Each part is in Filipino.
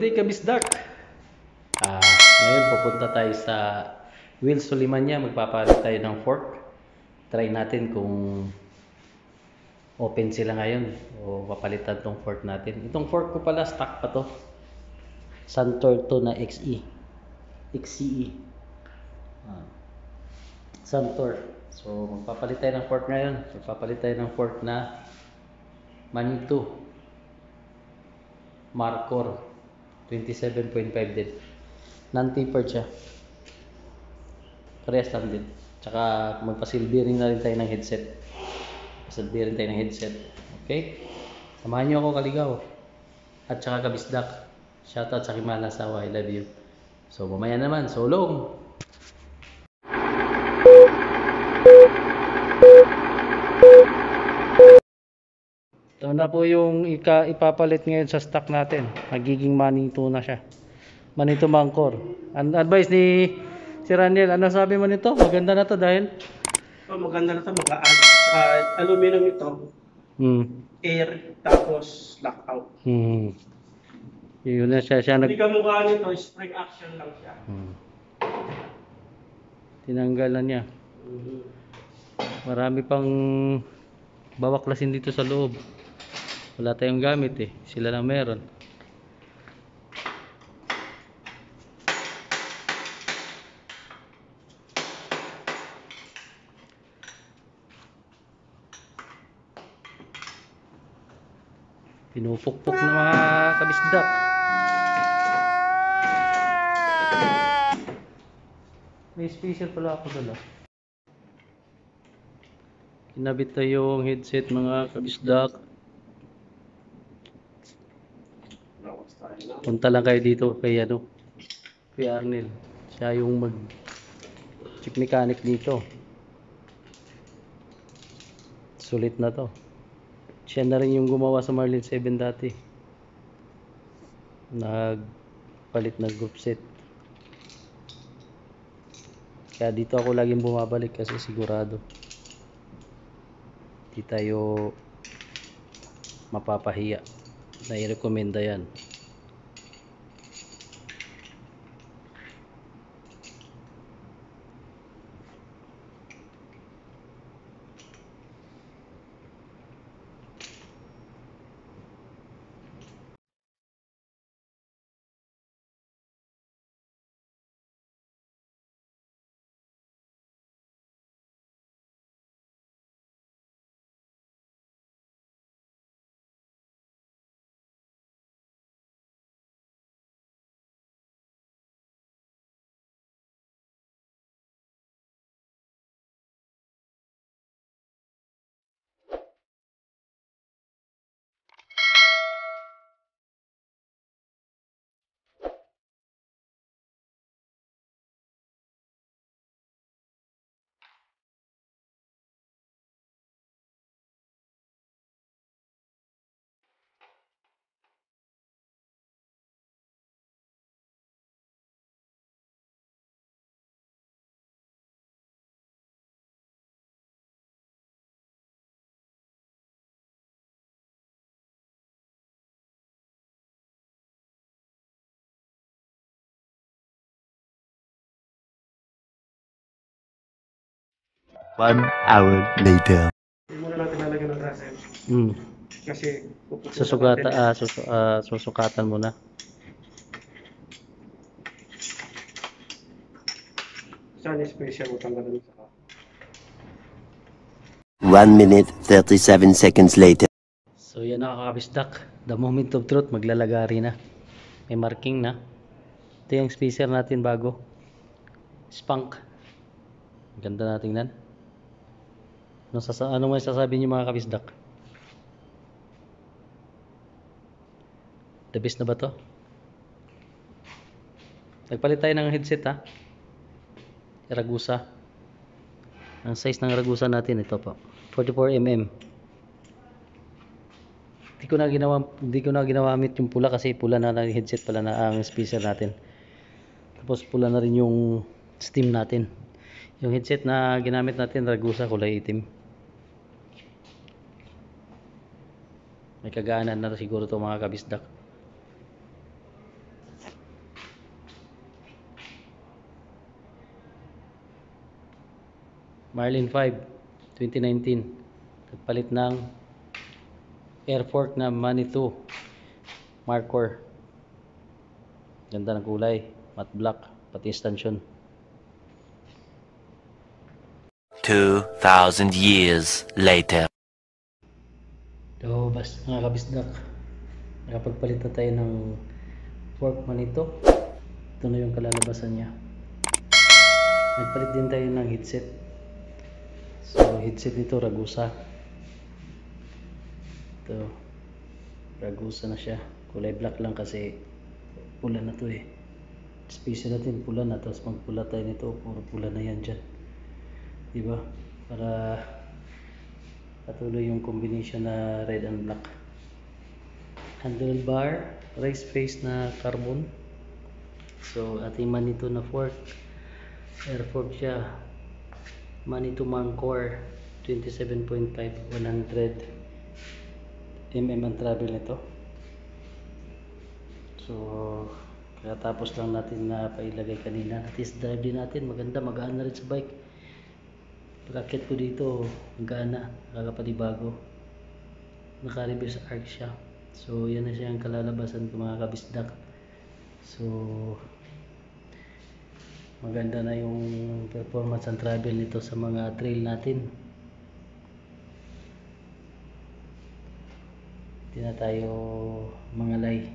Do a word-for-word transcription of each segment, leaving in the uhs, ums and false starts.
Good day, Kabisdak! Ah, ngayon pupunta tayo sa Will Sulimanya. Magpapalit tayo ng fork. Try natin kung open sila ngayon o papalitan tong fork natin. Itong fork ko pala, stock pa to. Santor to na X E. X C E. Ah, Santor. So, magpapalit tayo ng fork ngayon. Magpapalit tayo ng fork na Manito Marcor twenty-seven point five din. Non-tapered siya. Parehas lang din. Tsaka magpa-silvering na rin tayo ng headset. Silvering tayo ng headset. Okay? Samahan niyo ako, Kaligaw. At tsaka Kabisdak. Shoutout sa Kimala Sawa. I love you. So, mamaya naman. So long! Ito na po yung ika ipapalit ngayon sa stock natin. Magiging Manito na siya. Manito Marcor. An advice ni si Raniel, ano sabi mo nito? Maganda na to dahil Oh, maganda na ito, mag-a-add. Uh, aluminum ito. hmm. Air, tapos lockout. Hmm. Yun na siya, siya nag Hindi ka mukha nito, spring action lang siya. hmm. Tinanggalan niya. Mm-hmm. Marami pang bawaklasin dito sa loob. Wala tayong gamit eh. Sila lang meron. Pinupukpok na mga Kabisdak. May spacer pala ako dala. Kinabit na yung headset mga Kabisdak. Punta lang kayo dito kay ano, kay Arnel. Siya yung mag chief mechanic dito. Sulit na to. Siya na rin yung gumawa sa Marlin seven dati. Nagpalit na group set. Kaya dito ako laging bumabalik kasi sigurado di tayo mapapahiya. Nai-recommenda yan. One hour later. Hindi muna natin lalagyan ng rasen. Hmm. Kasi puputulan Susukata, natin. ah, sus ah, susukatan mo na. Saan special mo tanggalan sa ka? One minute, thirty-seven seconds later. So yan na Kabisdak. The moment of truth, maglalagari na. May marking na. Ito yung spacer natin bago. Spunk. Ganda na tingnan. Ano, sasa ano may sasabihin niyo mga Kabisdak? The best na ba to? Nagpalit tayo ng headset ha. Ragusa. Ang size ng Ragusa natin ito po. forty-four millimeters. Hindi ko na ginawa, hindi ko na ginamit yung pula kasi pula na ng headset pala na ang speaker natin. Tapos pula na rin yung steam natin. Yung headset na ginamit natin Ragusa kulay itim. May kagaanan na siguro to mga Kabisdak. Marlin five twenty nineteen. Nagpalit ng air fork na Manitou Markor. Ganda ng kulay, matte black, pati stanchion. Two thousand years later. So, bas mga kabisdak, nakapagpalit na tayo ng fork Manitou. Ito na yung kalalabasan niya. Nagpalit din tayo ng headset. So, headset nito Ragusa. Ito, Ragusa na siya. Kulay black lang kasi pula na to eh. Space natin pula na, tapos magpula tayo nito, puro pula na yan dyan. Diba? Para patuloy yung combination na red and black. Handlebar, raised face na carbon. So, ating Manitou na fork. Air fork siya. Manitou Markor twenty-seven point five, one hundred millimeters ang travel nito. So, katapos lang natin na pailagay kanina. Test drive din natin. Maganda, magaan na rin sa bike. Pagkakit ko dito, magaan na. Nakakapanibago. Naka-reverse arc siya. So, yan na siya ang kalalabasan ko mga kabisdak. So, maganda na yung performance and travel nito sa mga trail natin. Hindi na tayo mangalay.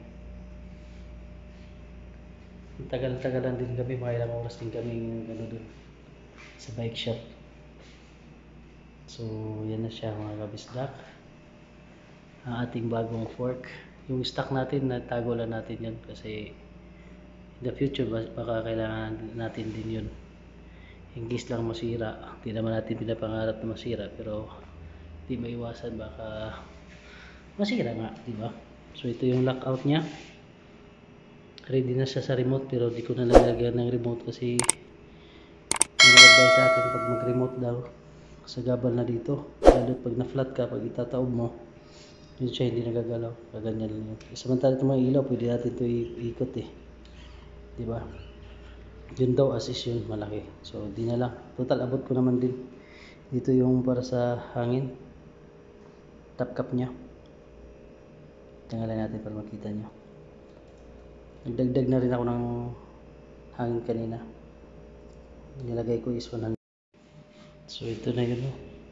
Tagal-tagalan din kami, mga ilang oras din kami ano dun, sa bike shop. So, yan na siya mga kabisdak. Ang ating bagong fork. Yung stock natin, natago lang natin yan kasi in the future baka kailangan natin din yun. In case lang masira, hindi naman natin pinapangarap na masira, pero di maiwasan baka masira nga, di ba? So ito yung lockout niya. Ready na siya sa remote, pero di ko na nalagyan ng remote kasi nag-advise sa akin pag mag-remote daw sa gabal na dito, lalo pag na-flat ka, pag itataob mo yun siya hindi nagagalaw, kaganyan lang yun. Samantala itong mga ilaw, pwede natin ito ikot eh, diba? Yun daw assist yun, malaki. So di na lang, total abot ko naman din. Dito yung para sa hangin, top cap nya. Tanggalin natin para makita nyo. Nagdagdag na rin ako ng hangin kanina. Nilagay ko is one hundred. So ito na yun,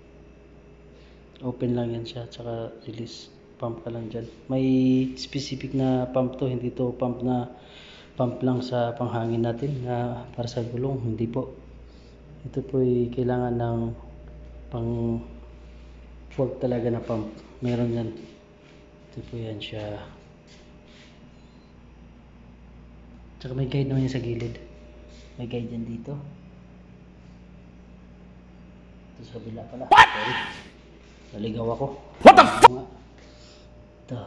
open lang yan siya, tsaka release. Pump ka lang dyan. May specific na pump to, hindi to pump na pump lang sa panghangin natin na para sa gulong, hindi po. Ito po ay kailangan ng pang fork talaga na pump. Meron yan. Ito po yan siya. Tsaka may guide naman yan sa gilid. May guide yan dito. Ito sa bila pala. Sorry. Naligaw ako. What the f***? Ito.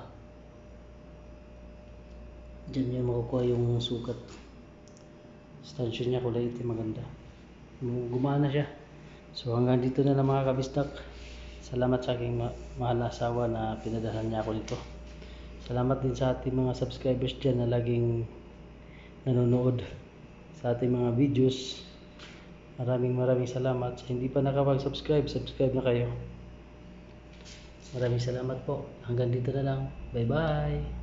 Diyan yung makukuha yung sukat. Stanchion niya, kulay itim, maganda. Gumana siya. So hanggang dito na lang mga kabistak. Salamat sa aking ma mahal na asawa na pinadahan niya ako nito. Salamat din sa ating mga subscribers dyan na laging nanonood sa ating mga videos. Maraming maraming salamat. Sa hindi pa nakapag-subscribe, subscribe na kayo. Maraming salamat po. Hanggang dito na lang. Bye bye.